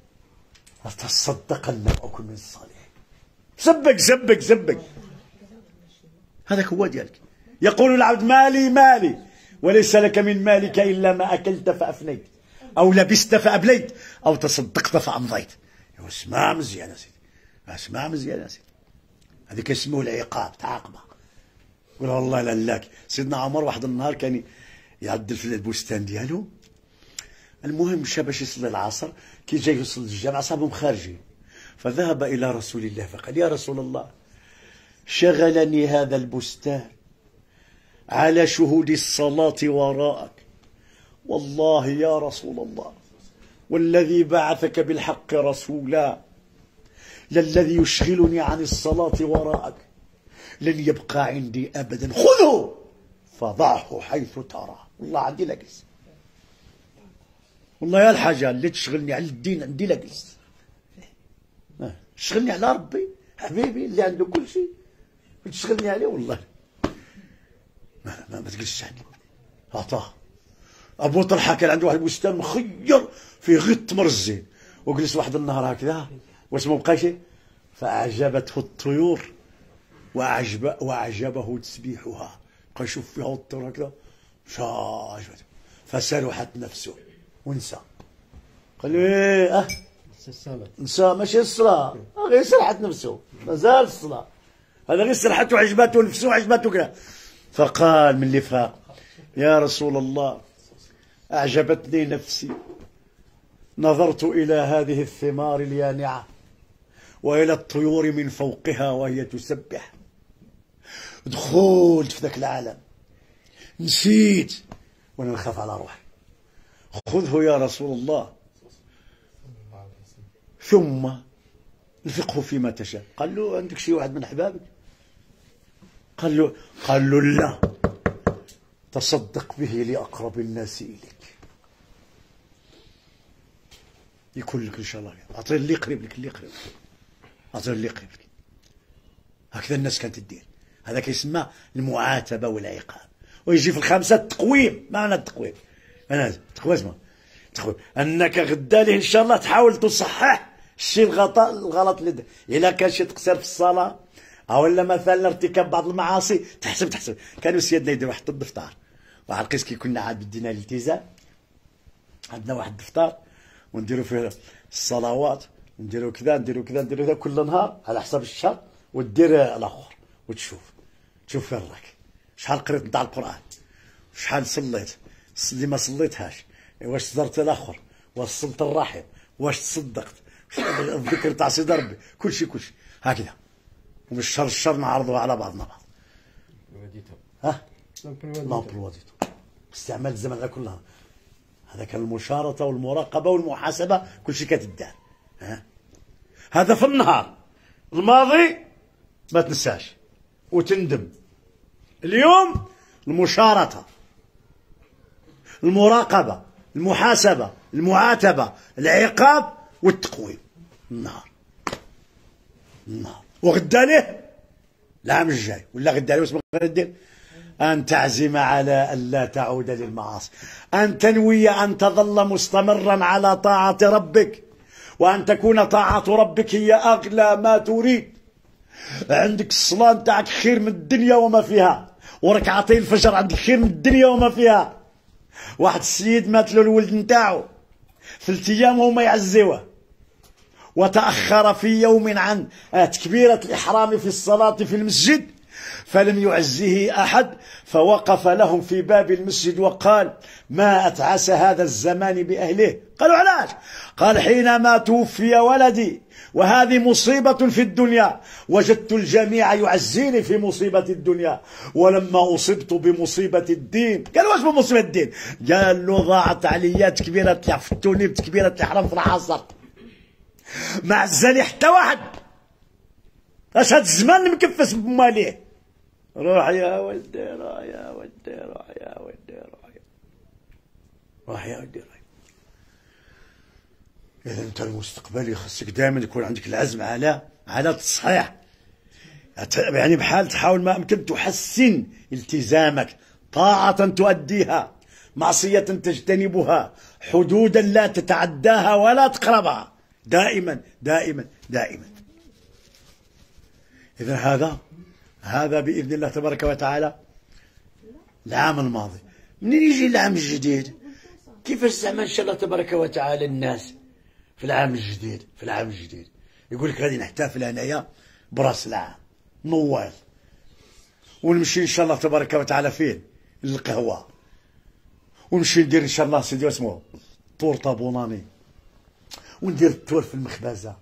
تصدقن اكن من الصالحين. سبق سبق سبق هذاك هو ديالك. يقول العبد مالي مالي وليس لك من مالك إلا ما أكلت فأفنيت أو لبست فأبليت أو تصدقت فأمضيت. اسمع مزيان يا سيدي، اسمع مزيان يا سيدي. هذه كيسموه العقاب تعاقبه. يقول والله لا لاك. سيدنا عمر واحد النهار كان يعدل في البستان ديالو المهم مشى باش يصلي العصر، كي جاي يوصل للجامع صابهم خارجين، فذهب إلى رسول الله فقال: يا رسول الله، شغلني هذا البستان على شهود الصلاة وراءك، والله يا رسول الله والذي بعثك بالحق رسولا للذي يشغلني عن الصلاة وراءك لن يبقى عندي أبدا، خذه فضعه حيث ترى. والله عندي لقس، والله يا الحاجة اللي تشغلني على الدين عندي لقس، تشغلني على ربي حبيبي اللي عنده كل شيء تشغلني عليه. والله ما, ما, ما تجلسش عني. عطاه أبو طلحة كان عنده واحد البستان مخير فيه غير التمر الزين، وجلس واحد النهار هكذا واش ما بقى شيء، فأعجبته الطيور وأعجب وأعجبه تسبيحها، بقى يشوف فيها الطيور هكذا عجبته، فسرحت نفسه ونسى. قال له ايه اه نسى ماشي الصلاة، غير سرحت نفسه، مازال الصلاة، هذا غير سرحته وعجبته نفسه وعجبته كذا. فقال من اللي فاق: يا رسول الله، أعجبتني نفسي، نظرت إلى هذه الثمار اليانعة وإلى الطيور من فوقها وهي تسبح، دخلت في ذاك العالم نسيت وأنا نخاف على روحي، خذه يا رسول الله ثم انفقه فيما تشاء. قال له: عندك شي واحد من أحبابك؟ قال له قال له لا، تصدق به لأقرب الناس إليك، يكون لك إن شاء الله، أعطيه اللي قريب لك، اللي قريب لك، أعطيه اللي قريب لك. هكذا الناس كانت تدير، هذا كيسمى المعاتبة والعقاب. ويجي في الخامسة التقويم. معنى التقويم؟ أنا التقويم اسمه التقويم أنك غدا ليه إن شاء الله تحاول تصحح الشيء الغلط الغلط اللي دار. إلا كان شي تقصير في الصلاة أو ولا مثلا ارتكاب بعض المعاصي، تحسب تحسب. كانوا سيادنا يديروا واحد الدفتر، واحد القيس كي كنا عاد بدينا الالتزام عندنا واحد الدفتر ونديروا فيه الصلوات، نديروا كذا نديروا كذا نديروا كذا كل نهار على حسب الشهر، ودير الاخر وتشوف تشوف فين راك، شحال قريت نتاع القران، شحال صليت، اللي ما صليتهاش، واش صدرت الاخر، واش صلت الرحم، واش تصدقت، الذكر تاع سيدي ربي، كلشي كلشي هكذا. ومن الشر الشر نعرضوها على بعضنا بعض. ها؟ لامبلوا ديتو استعمال الزمن هذا كلها، هذا كان المشارطة والمراقبة والمحاسبة كلشي كتدار. ها؟ هذا في النهار، الماضي ما تنساش وتندم. اليوم المشارطة، المراقبة، المحاسبة، المعاتبة، العقاب والتقويم. النهار النهار وغدا ليه العام الجاي ولا غدا ليه واش بغيت دير؟ أن تعزم على أن لا تعود للمعاصي، أن تنوي أن تظل مستمرا على طاعة ربك، وأن تكون طاعة ربك هي أغلى ما تريد. عندك الصلاة نتاعك خير من الدنيا وما فيها، وركعتي الفجر عندك خير من الدنيا وما فيها. واحد السيد مات له الولد نتاعو ثلاث أيام وهما يعزيوه، وتأخر في يوم عن تكبيرة الإحرام في الصلاة في المسجد، فلم يعزه أحد، فوقف لهم في باب المسجد وقال: ما أتعس هذا الزمان بأهله. قالوا: علاش؟ قال: حينما توفي ولدي وهذه مصيبة في الدنيا، وجدت الجميع يعزيني في مصيبة الدنيا، ولما أصبت بمصيبة الدين. قال: واش بمصيبة الدين؟ قال له: ضاعت عليا تكبيرة فتوني بتكبيرة الإحرام في العصر، ما عزاني حتى واحد. اش هاد الزمان مكفس بماليه. روح يا ولدي روح يا ولدي روح يا ولدي روح يا روح يا ولدي روح. إذا أنت المستقبلي خصك دائما يكون عندك العزم على على التصحيح، يعني بحال تحاول ما أمكن تحسن التزامك، طاعة تؤديها، معصية تجتنبها، حدودا لا تتعداها ولا تقربها، دائما دائما دائما. إذا هذا هذا بإذن الله تبارك وتعالى العام الماضي. منين يجي العام الجديد؟ كيفاش زعما إن شاء الله تبارك وتعالى الناس في العام الجديد في العام الجديد يقول لك غادي نحتفل هنايا براس العام نوال، ونمشي إن شاء الله تبارك وتعالى فين؟ للقهوة، ونمشي ندير إن شاء الله سيدي اسمه طورطه بوناني وندير التور في المخبزه.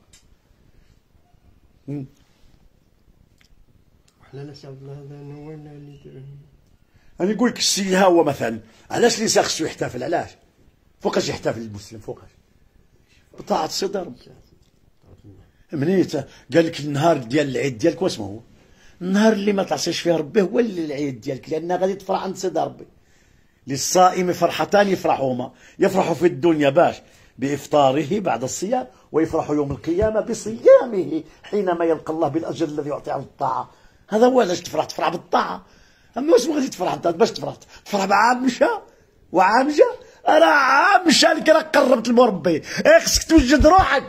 حنا عبد الله هذا نورنا اللي يدير. انا نقول لك السي ها هو مثلا علاش اللي خصو يحتفل؟ علاش فوقاش يحتفل المسلم؟ فوقاش بطاعة صدر. منيت قال لك النهار ديال العيد ديالك واسمه هو النهار اللي ما تعصيش فيه ربي هو اللي العيد ديالك، لان غادي تفرح عند سيدي ربي. للصائم فرحتان يفرحهما، يفرح في الدنيا باش بإفطاره بعد الصيام، ويفرح يوم القيامة بصيامه حينما يلقى الله بالأجر الذي يعطي على الطاعة. هذا هو علاش تفرح، تفرح بالطاعة. أما واش غادي تفرح أنت باش تفرح؟ تفرح بعام مشى وعام جا، راه عام مشى لك راه قربت المربي، إيه خصك توجد روحك.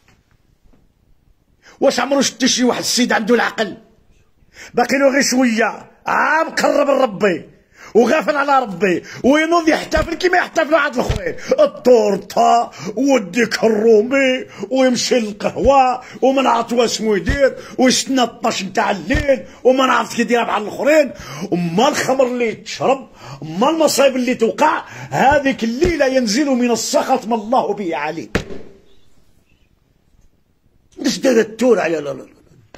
واش عمرو شتي شي واحد السيد عنده العقل باقي له غير شوية عام قرب لربي وغافل على ربي وينوض يحتفل كيما يحتفلوا عاد الاخرين، الطورطه والديك الرومي ويمشي للقهوه وما نعرف واسمو يدير ويستنى اثناش نتاع الليل وما نعرف كي يديرها بحال الاخرين. اما الخمر اللي تشرب، اما المصايب اللي توقع، هذيك الليله ينزل من السخط ما الله به عليه. باش دار التور على لا لا.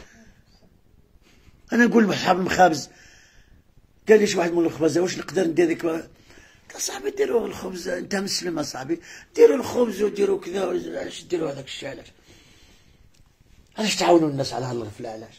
انا نقول لصحاب المخابز، قال لي شي واحد من الخبزه واش نقدر ندير ديك؟ قال صاحبي ديروا الخبز، انت مسلم اصاحبي، ديروا الخبز وديروا كذا، علاش ديروا هذاك الشيء؟ علاش علاش تعاونوا الناس على هالغفله؟ علاش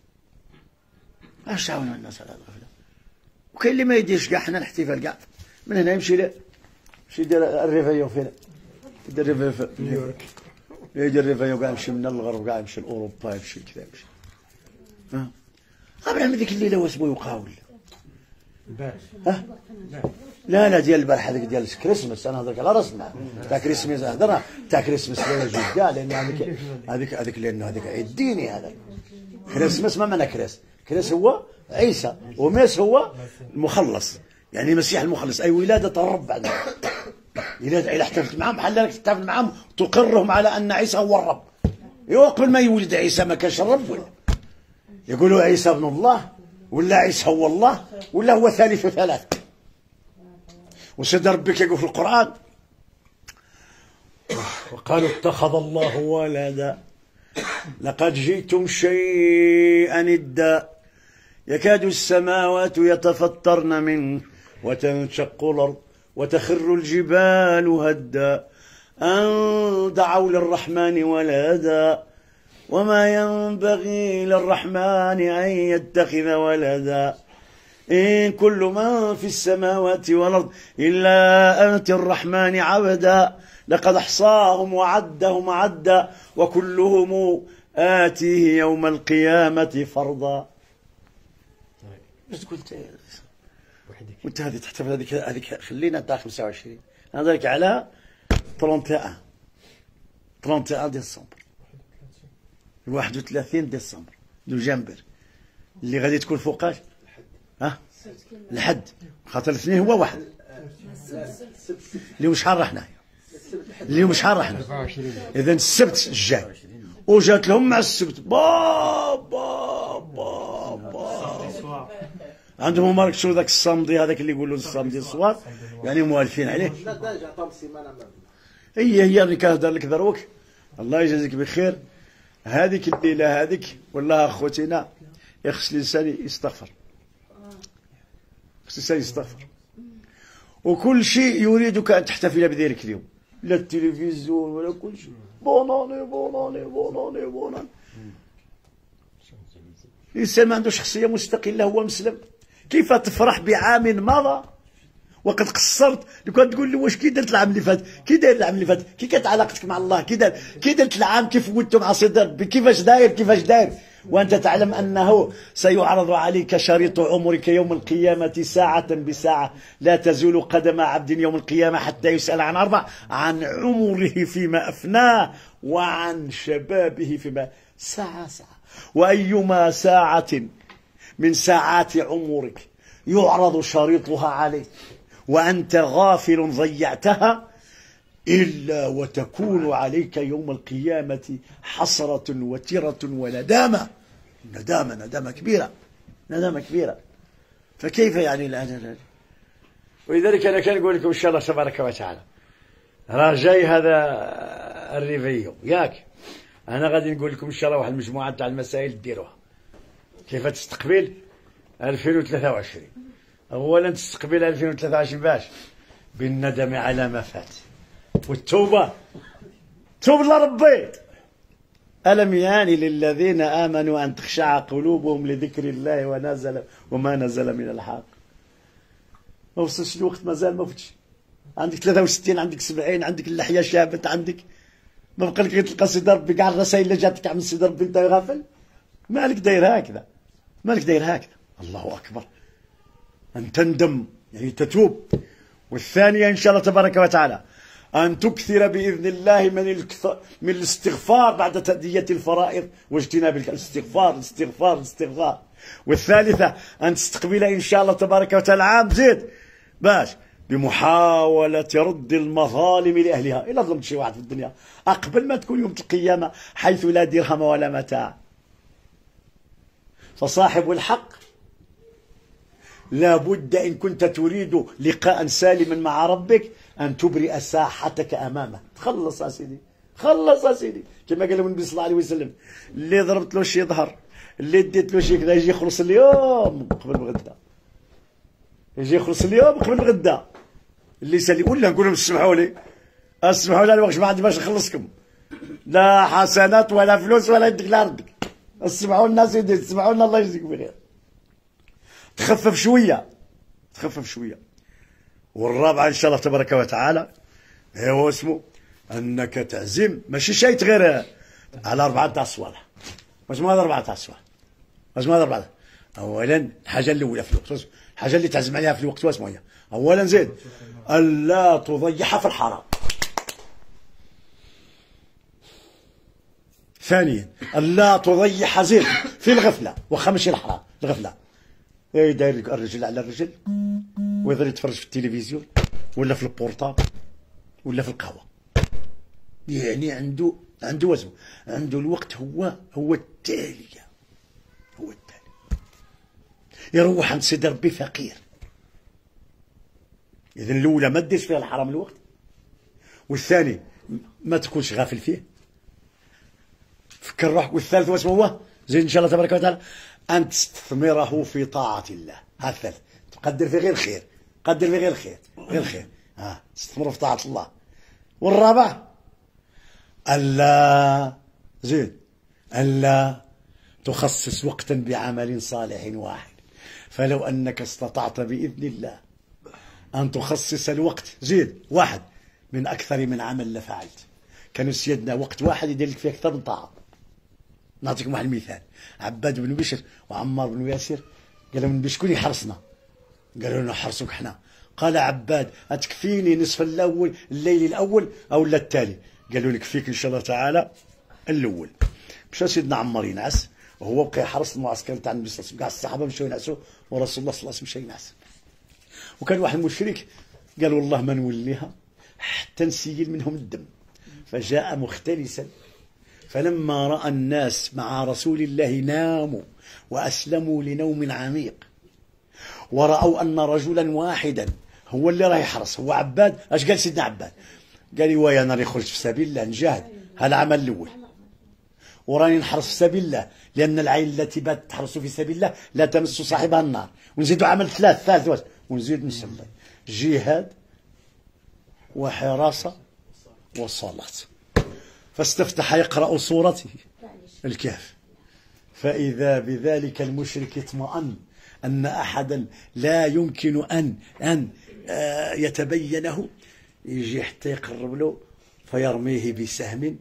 علاش تعاونوا الناس على هالغفله؟ وكاين اللي ما يديرش كاع، حنا الاحتفال كاع من هنا يمشي له يمشي يدير الريفايو فين يدير الريفايو في نيويورك، يدير الريفايو كاع يمشي من الغرب كاع يمشي لاوروبا يمشي كذا يمشي. ها قبل من ديك الليله واسمو يوقع ولا ها؟ لا لا ديال البارح هذيك ديال كريسماس، انا هضرك على راسنا تاع كريسماس، هضرنا تاع كريسماس لا يجوز كاع، لان هذيك هذيك هذيك لانه هذيك عيد ديني. هذا كريسماس ما معنى كريس؟ كريس هو عيسى، وميس هو المخلص، يعني المسيح المخلص، اي ولاده الرب. عندنا ولاده الى احتفلت معهم بحال انك تحتفل معهم تقرهم على ان عيسى هو الرب. قبل ما يولد عيسى ما كانش الرب، ولا يقولوا عيسى ابن الله، ولا عيسى هو الله، ولا هو ثالث ثلاث. وسيد ربي كيقول في القرآن وقالوا اتخذ الله ولدا لقد جئتم شيئا إدا يكاد السماوات يتفطرن منه وتنشق الأرض وتخر الجبال هدا أن دعوا للرحمن ولدا وما ينبغي للرحمن أن يتخذ ولدا إن كل من في السماوات والأرض إلا آتي الرحمن عبدا لقد أحصاهم وعدهم عدا وكلهم آتيه يوم القيامة فرضا. ايش قلت وانت هذه تحتفل هذيك هذيك خلينا تاع خمسة وعشرين، انا ذلك على واحد وثلاثين ديسمبر واحد وثلاثين ديسمبر نوفمبر اللي غادي تكون فوقاش؟ ها الحد، خاطر الاثنين هو واحد. اليوم شحال رحنا؟ اليوم شحال رحنا؟ اذا السبت الجاي وجات لهم مع السبت با با با با عندهم ماركشوا ذاك الصمدي هذاك اللي يقولوا الصمدي الصوار، يعني موالفين عليه. هي هي اللي كنهضر لك دروك، الله يجازيك بخير. هذيك الليله هذيك والله اخوتنا يخص الانسان يستغفر، خص الانسان يستغفر، وكل شيء يريدك ان تحتفل بذلك اليوم، لا التلفزيون ولا كل شيء. بوناني بوناني بوناني بوناني. الانسان ما عنده شخصيه مستقله، هو مسلم. كيف تفرح بعام مضى وقد قصرت؟ لو كان تقول لي واش كي درت العام اللي فات، كي داير العام اللي فات، كي كانت علاقتك مع الله، كي دار كي درت العام، كيف ولدت مع سيدي ربي، كيفاش داير كيفاش داير، وانت تعلم انه سيعرض عليك شريط عمرك يوم القيامه ساعه بساعه، لا تزول قدم عبد يوم القيامه حتى يسال عن اربع: عن عمره فيما افناه، وعن شبابه فيما ساعه ساعه. وايما ساعه من ساعات عمرك يعرض شريطها عليك وأنت غافل ضيعتها إلا وتكون عليك يوم القيامة حسرة وتيرة وندامة، ندامة ندامة كبيرة، ندامة كبيرة. فكيف يعني الآن؟ ولذلك أنا كان أقول لكم إن شاء الله تبارك وتعالى راه جاي هذا الريفيو ياك. انا غادي نقول لكم ان شاء الله واحد المجموعه تاع المسائل ديروها. كيف تستقبل ألفين وثلاثة وعشرين؟ اولا تستقبل ألفين وثلاثة وعشرين باش بالندم على ما فات والتوبه. توب لربي. ألم يان للذين آمنوا أن تخشع قلوبهم لذكر الله ونزل وما نزل من الحق. ما وصلش الوقت مازال ما فتش. عندك ثلاثة وستين، عندك سبعين، عندك اللحية شابت، عندك ما بقى لك غير تلقى سيدي ربي كاع الرسائل اللي جاتك من سيدي ربي انت غافل. مالك داير هكذا، مالك داير هكذا. الله أكبر. أن تندم يعني تتوب. والثانية إن شاء الله تبارك وتعالى أن تكثر بإذن الله من من الاستغفار بعد تأدية الفرائض واجتناب الاستغفار الاستغفار الاستغفار. والثالثة أن تستقبل إن شاء الله تبارك وتعالى عام زيد باش بمحاولة رد المظالم لأهلها. إلا ظلمت شي واحد في الدنيا أقبل ما تكون يوم القيامة حيث لا درهم ولا متاع، فصاحب الحق لا بد إن كنت تريد لقاء سالما مع ربك أن تبرئ ساحتك أمامه. تخلص يا سيدي، خلص يا سيدي. كما قال النبي صلى الله عليه وسلم اللي ضربت له شي ظهر، اللي ديت له شي كذا، يجي يخلص اليوم قبل الغدا، يجي يخلص اليوم قبل الغدا. اللي سالي ولا نقول لهم اسمحوا لي، اسمحوا لي، الوقت ما عندي باش نخلصكم، لا حسنات ولا فلوس ولا يدك لا ردك. اسمحوا لنا سيدي، اسمحوا لنا، الله يجزيك بخير. تخفف شويه، تخفف شويه. والرابعه ان شاء الله تبارك وتعالى هو اسمه انك تعزم ماشي شيء غير على اربعه تاع الصوالح. واش ما هذا اربعه تاع الصوالح؟ واش ما هذا اربعه؟ اولا الحاجه الاولى في الوقت، الحاجه اللي تعزم عليها في الوقت واسمها هي اولا زيد الا تضيعها في الحرام. ثانيا الا تضيعها زيد في الغفله، واخا ماشي الحرام، الغفله. اي داير الرجل على الرجل ويظل يتفرج في التلفزيون ولا في البورطابل ولا في القهوه. يعني عنده عنده وزن، عنده الوقت هو هو التالي، هو التالي. يروح عند سيدي ربي فقير. اذا الاولى ما ديرش فيها الحرام الوقت، والثاني ما تكونش غافل فيه، فكر روحك. والثالث واش هو؟ زين ان شاء الله تبارك وتعالى أن تستثمره في طاعة الله. هذا الثالث تقدر فيه غير الخير، قدر فيه غير الخير، غير الخير. ها تستثمره في طاعة الله. والرابع ألا زين ألا تخصص وقتا بعمل صالح واحد. فلو أنك استطعت بإذن الله أن تخصص الوقت زين واحد من أكثر من عمل لفعلت. كانوا سيدنا وقت واحد يدير لك فيه أكثر من طاعة. نعطيكم واحد المثال. عباد بن بشر وعمار بن ياسر قالوا من شكون يحرسنا؟ قالوا له حرسك حنا. قال عباد أتكفيني نصف الأول الليل الأول أو لا التالي؟ قالوا لك فيك إن شاء الله تعالى الأول. مشى سيدنا عمار ينعس وهو بقى يحرس المعسكر تاع النبي صلى الله عليه وسلم. كاع الصحابة مشاو ينعسوا ورسول الله صلى الله عليه وسلم مشى ينعس. وكان واحد مشرك قال والله ما نوليها حتى نسيل منهم الدم. فجاء مختلسا، فلما رأى الناس مع رسول الله ناموا وأسلموا لنوم عميق، ورأوا أن رجلا واحدا هو اللي راه يحرس، هو عباد. اش قال سيدنا عباد؟ قال لي ويا انا راني خرجت في سبيل الله نجاهد، هذا العمل الاول، وراني نحرس في سبيل الله، لأن العين التي بات تحرس في سبيل الله لا تمس صاحبها النار. ونزيدوا عمل ثلاث ثالث ونزيد نصلي، جهاد وحراسة وصلاة. فاستفتح يقرأ سورة الكهف، فإذا بذلك المشرك اطمأن أن أحدا لا يمكن أن أن يتبينه، يجي حتى يقرب له فيرميه بسهم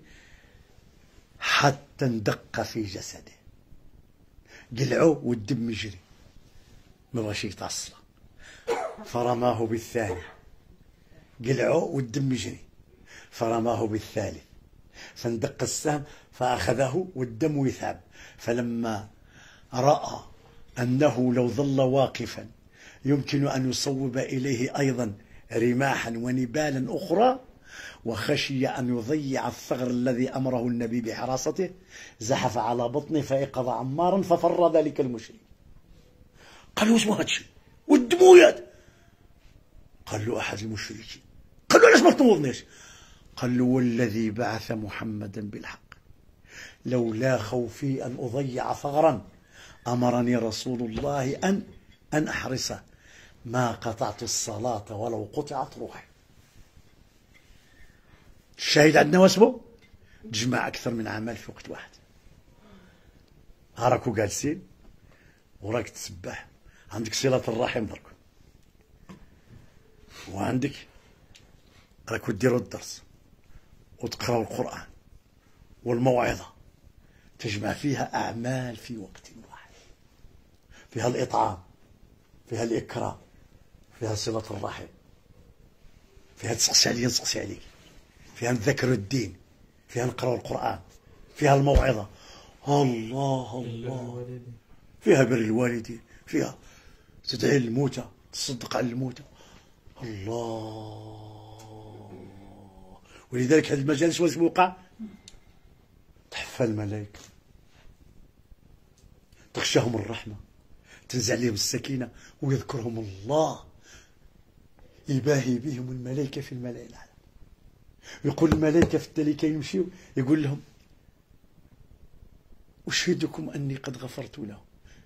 حتى اندق في جسده، قلعوه والدم يجري، ما بغاش يتعصى. فرماه بالثاني، قلعوه والدم يجري، فرماه بالثالث، فاندق السهم فأخذه والدم يثاب. فلما رأى أنه لو ظل واقفا يمكن أن يصوب إليه أيضا رماحا ونبالا أخرى، وخشي أن يضيع الثغر الذي أمره النبي بحراسته، زحف على بطنه فأيقظ عمارا ففر ذلك المشرك. قال له اسمه هذا الشيء والدمويات؟ قال له أحد المشركين. قال له علاش ما تنوضنيش؟ قال له والذي بعث محمدا بالحق لولا خوفي أن أضيع ثغرا أمرني رسول الله أن أن أحرسه ما قطعت الصلاة ولو قطعت روحي. الشاهد عندنا واسمه تجمع أكثر من عمل في وقت واحد. هاراكو جالسين وراك تسبح، عندك صلة الرحم درك، وعندك راكو ديروا الدرس وتقراوا القرآن والموعظة، تجمع فيها أعمال في وقت واحد، فيها الإطعام، فيها الإكرام، فيها صلة الرحم، فيها تسقسي عليا نسقسي عليك، فيها نذكروا الدين، فيها نقراوا القرآن، فيها الموعظة، الله الله، فيها بر الوالدين، فيها تدعي للموتى، تصدق على الموتى، الله. ولذلك هذه المجالس واش وقع؟ تحفى الملائكة، تغشاهم الرحمة، تنزع عليهم السكينة، ويذكرهم الله، يباهي بهم الملائكة في الملأ الأعلى. يقول الملائكة في التالي يمشيوا يقول لهم أشهدكم أني قد غفرت له.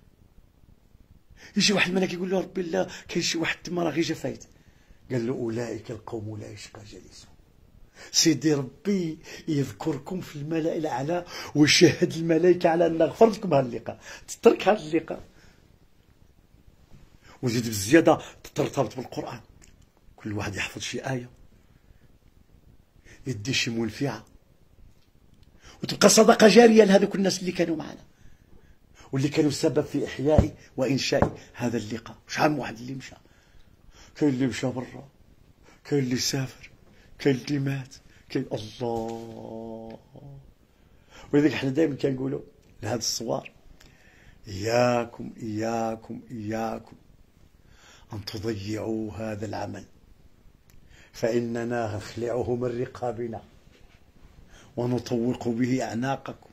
يجي واحد الملك يقول له ربي الله كاين شي واحد تما راه غير جا فايت، قال له أولئك القوم لا يشقى جليسهم. سيدي ربي يذكركم في الملأ الأعلى ويشهد الملائكة على أن غفرت لكم هذا اللقاء، تترك هذا اللقاء وزيد بالزيادة ترتبط بالقرآن، كل واحد يحفظ شي آية، يدي شي منفعة، وتبقى صدقة جارية لهذوك الناس اللي كانوا معنا واللي كانوا السبب في إحياء وإنشاء هذا اللقاء. شحال من واحد اللي مشى، كاين اللي مشى برا، كاين اللي سافر، كاين اللي مات، كاين الله. ولذلك احنا دائما كنقولوا لهذا الصوار إياكم إياكم إياكم أن تضيعوا هذا العمل، فإننا نخلعه من رقابنا ونطوق به أعناقكم.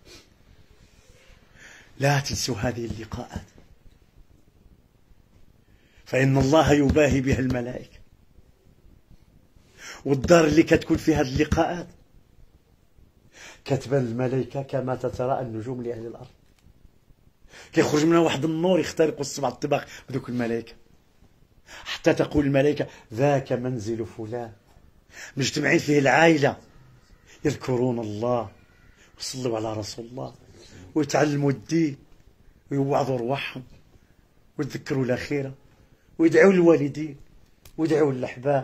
لا تنسوا هذه اللقاءات، فإن الله يباهي بها الملائكة، والدار اللي كتكون فيها اللقاءات كتبان الملائكة كما تتراءى النجوم لأهل الأرض، كيخرج منها واحد النور يخترق السبع الطباق بذوك الملائكة، حتى تقول الملائكة ذاك منزل فلان، مجتمعين فيه العائلة يذكرون الله ويصلوا على رسول الله ويتعلموا الدين ويوعظوا رواحهم ويتذكروا الأخيرة ويدعوا للوالدين ويدعوا للأحباب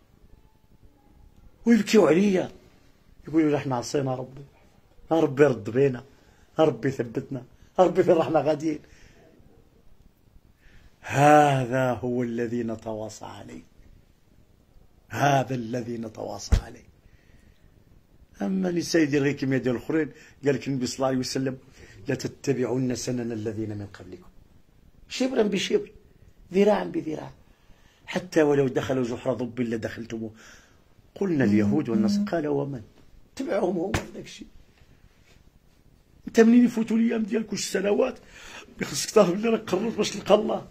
ويبكيوا عليا، يقولوا احنا عصينا ربي، ربي رد بينا، ربي ثبتنا، ربي في الرحمة غاديين. هذا هو الذي نتواصى عليه، هذا الذي نتواصى عليه. أما النساء يدير غير كما يدير الآخرين، قال لك النبي صلى الله عليه وسلم لا تتبعون سنن الذين من قبلكم شبرا بشبر ذراعا بذراع حتى ولو دخلوا جحر ضب لدخلتموه. قلنا اليهود والنصارى، قال ومن تبعهم هم في ذاك الشيء. انت منين يفوتوا الايام ديالك وش السنوات خصك تعرف بلي راك قربت باش تلقى الله،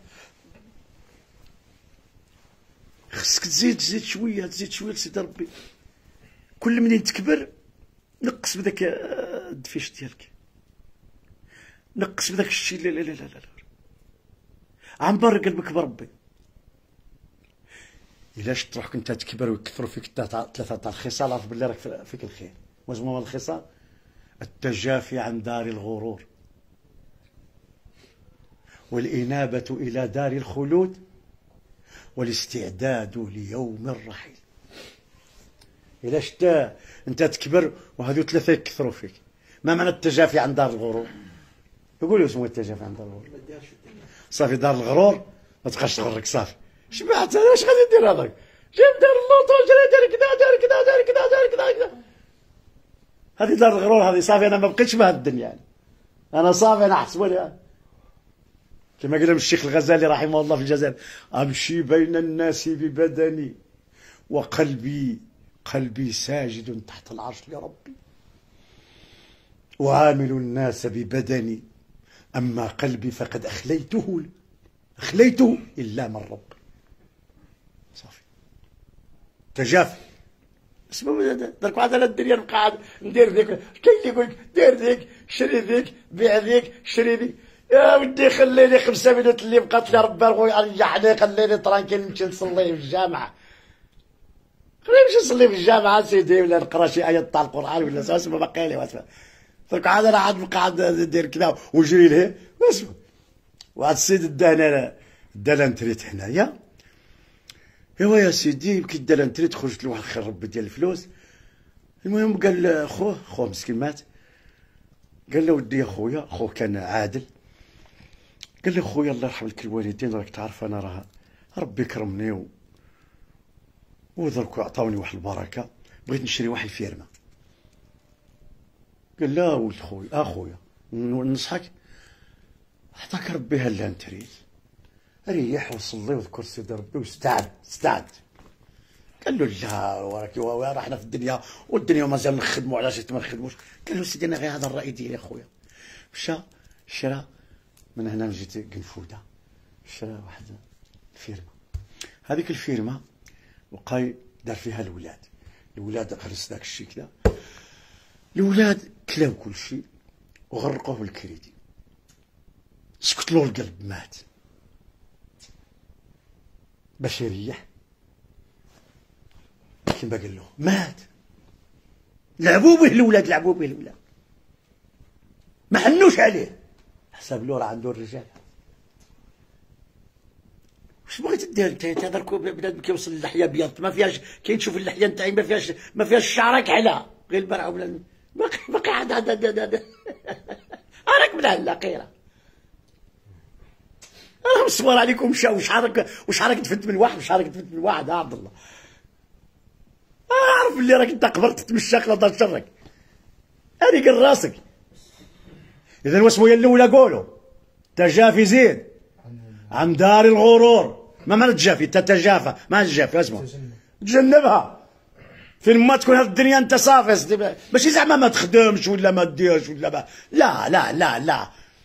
خصك تزيد تزيد شويه تزيد شويه لسيدي ربي. كل منين تكبر نقص بداك الدفيش ديالك، نقص بداك الشيء. لا لا لا لا لا عنبر قلبك بربي. إلاش تروح كنت تكبر ويكثروا فيك ثلاثة تاع الخصال، عرف باللي راك فيك الخير. واش هما الخصال؟ التجافي عن دار الغرور، والإنابة إلى دار الخلود، والاستعداد ليوم الرحيل. إلاش انت تكبر وهذو ثلاثة يكثروا فيك، ما معنى التجافي عن دار الغرور؟ يقولوا اسمه التجافي عن دار الغرور. صافي دار الغرور ما تبقاش تغرك، صافي شبعت. انا واش غادي ندير هذاك؟ جيب دار اللوطو جري دار كذا دار كذا دار كذا دار كذا كذا. هذه دار الغرور هذه، صافي انا ما بقيتش بهذه الدنيا يعني. انا صافي انا حسبوني كما قال الشيخ الغزالي رحمه الله في الجزائر: امشي بين الناس ببدني وقلبي قلبي ساجد تحت العرش لربي، وعامل الناس ببدني اما قلبي فقد اخليته اخليته الا من رب. صافي تجافي اسمه درك واحد على الدنيا نبقى عاد ندير ذيك. كاين اللي يقول لك دير ذيك شري ذيك بيع ذيك شري ذيك. يا ودي خليني خمسة مينوت اللي بقات لي ربي خويا ريحني خليني ترانكيل نمشي نصلي في الجامعة. خليني نمشي نصلي في الجامعة سيدي ولا نقرا شي آية تاع القرآن ولا اسمه باقي لي واسمع. درك عاد انا عاد نبقى عاد ندير كذا ونجري له واسمع. وهاد السيد دانا دانا نتريت هنايا. ايوا يا سيدي كي دانا نتريت خرجت لواحد الخير ربي ديال الفلوس. المهم قال خوه خوه مسكين مات. قال له ودي يا خويا خوه كان عادل. قال لي خويا الله يرحم لك الوالدين راك تعرف انا راه ربي كرمني و... ودرك عطاوني واحد البركه بغيت نشري واحد الفيرما. قال لا ولد خويا اخويا ننصحك عطاك ربي هلا نتريد ريح وصلي وذكر سيدي ربي واستعد استعد. قال له لا وراك راحنا في الدنيا والدنيا مازال نخدموا على شي ما نخدموش. قال له سيدي انا غير هذا الراي ديالي اخويا. مشى شرا من هنا جيت قنفوده شرا واحد الفيرما. هذيك الفيرما وقاي دار فيها الولاد. الولاد خلص داك الشيء كذا. الولاد كلاو كل شيء وغرقوه بالكريدي. سكت له القلب مات باش يريح. كيما قال له مات. لعبوا به الولاد لعبوا به الولاد ما حنوش عليه. حسب له راه عنده الرجال. واش بغيت دير انت؟ درك بنادم كيوصل اللحيه بيض ما فيهاش كي تشوف اللحيه نتاعي ما فيهاش ما فيهاش الشعره كحله غير البرع ولا باقي باقي عاد عاد راك من هلا قيره. راه مصور عليكم مشى وشعرك وشعرك دفنت من واحد وشعرك دفنت من واحد يا عبد الله. اعرف اللي راك انت قبرت تمشى خلاص شرك. هذيك راسك. اذا واسمو الاولى قولوا تجافي زيد عن دار الغرور. ما معنى تجافي؟ تتجافى ما تجافي اسمه تجنبها. فين ما تكون هذه الدنيا انت صافي ماشي زعما ما تخدمش ولا ما ديرش ولا ما لا لا لا لا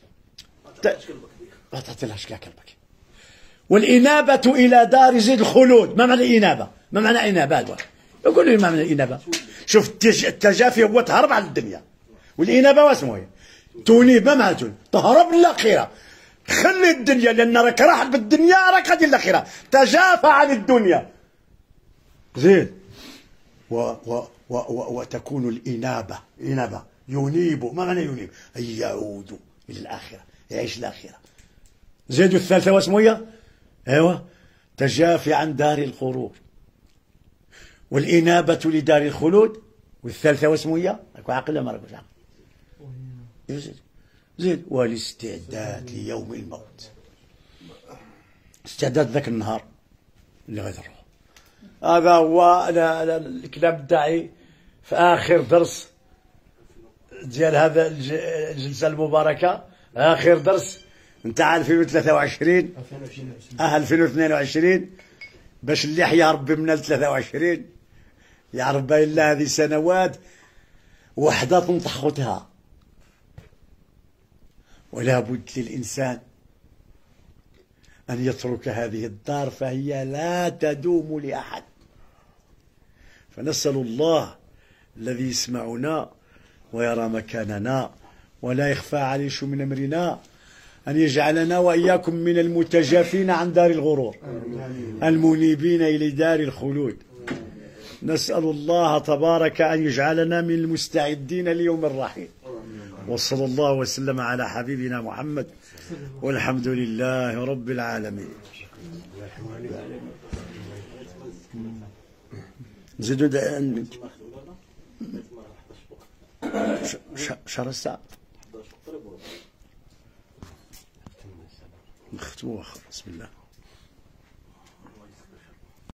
ما تعطيلهاش كاع قلبك. والإنابة إلى دار زيد الخلود. ما معنى الإنابة؟ ما معنى إنابة هذا؟ يقول لي ما معنى الإنابة؟ شوف التجافي هو تهرب على الدنيا والإنابة واسمه هي تنيب. ما معنى تنيب؟ تهرب للآخرة. خلي الدنيا لأن راك راح بالدنيا راك غادي للآخرة. تجافى عن الدنيا زين و و و و وتكون الإنابة إنابة ينيب. ما معنى ينيب؟ أي يعود إلى الآخرة يعيش الآخرة. زيد الثالثة واسمه هي ايوا تجافي عن دار الغرور والإنابة لدار الخلود. والثالثة واسمه هي راكو عاقل ما راكوش عاقل. زيد زيد والاستعداد ليوم الموت. استعداد ذاك النهار اللي غادي نروح. هذا هو أنا الكلام تاعي في آخر درس ديال هذا الجلسة المباركة. آخر درس نتاع ألفين وثلاثة وعشرين اه ألفين واثنين وعشرين باش اللحية ربي من ثلاثة وعشرين يعرف باين الله هذه سنوات وحدة تنطح خوتها. ولا بد للإنسان أن يترك هذه الدار فهي لا تدوم لأحد. فنسأل الله الذي يسمعنا ويرى مكاننا ولا يخفى عليه شيء من أمرنا أن يجعلنا وإياكم من المتجافين عن دار الغرور المنيبين إلى دار الخلود. نسأل الله تبارك أن يجعلنا من المستعدين ليوم الرحيل. وصلى الله وسلم على حبيبنا محمد والحمد لله رب العالمين. نزيدو شهر الساعة نختمو آخر. بسم الله.